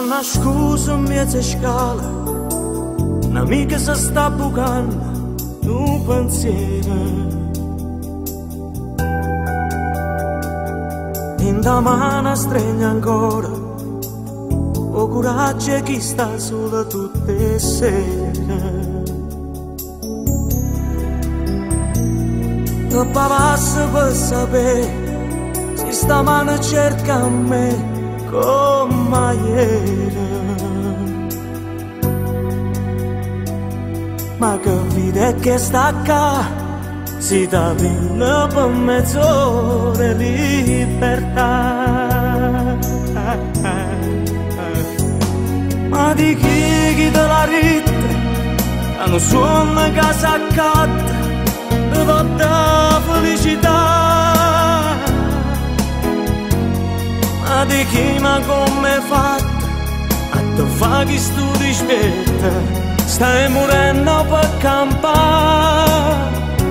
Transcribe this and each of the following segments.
una scusa in mezzo a scala, un'amica si sta bucando un pensiero. In da mano stringe ancora o coraggio chi sta sola tutte le sere. Che passa per sapere se sta mano cerca me come ieri. Ma che vita è che sta qua, si dà vino per mezz'ora libertà. Ma di chi te la ritta, hanno suono che si accatta, te da felicità. Ma di chi ma come fatta, a te fa chi tu rispetta, stai morendo per campare.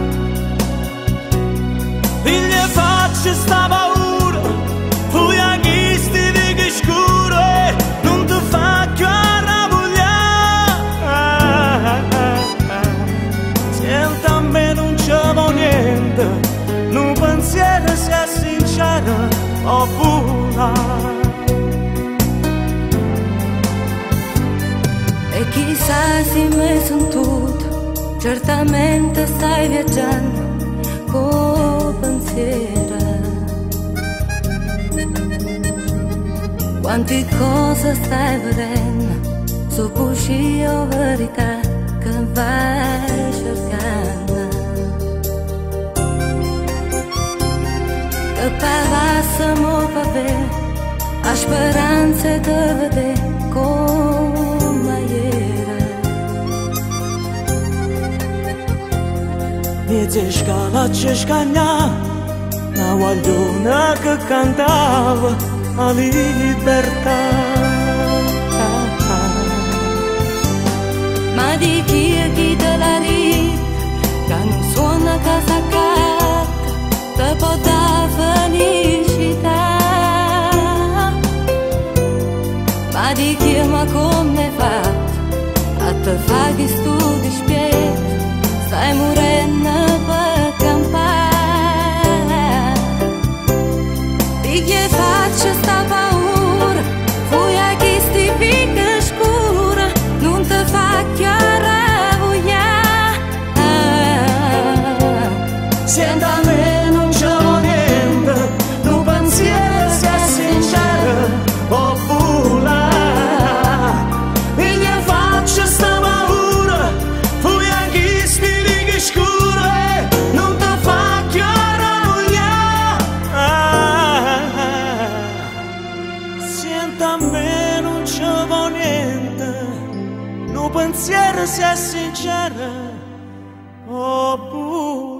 Figlie faccia sta paura, poi a chi sti di che scuro e non ti fa più arrabbiare. Senta a me non c'è niente, non pensiero se è sincero o pura. E chissà se mi son tutto, certamente stai viaggiando con pensiero. Quante cose stai vedendo, su cui io verità che vai cercando. Che parlassimo per bene, a speranza di vedere come ieri. Miezze scala c'è scagna, una guagliona che cantava a libertà. Ma di chi è chi te la ride, che non suona casa catta, te può dare felicità. Ma di chi ma come fatto, a te fa che studi spieghi, stai morendo per campare. Di chi faccia sta paura, fui a chi sti picca scura, non te fa chiara voglia. Senta a me non c'è niente, non pensiero se è sincero o pura. Figlie faccia sta paura, fui a chi sti di che scuro e non te fa chiara voglia. Senta a me non c'è niente, non pensiero se è sincero o pura.